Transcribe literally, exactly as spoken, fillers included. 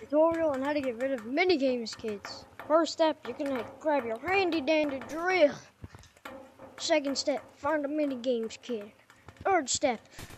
tutorial on how to get rid of minigames, kids. First step, you're gonna grab your handy dandy drill. Second step, find a minigames kid. Third step,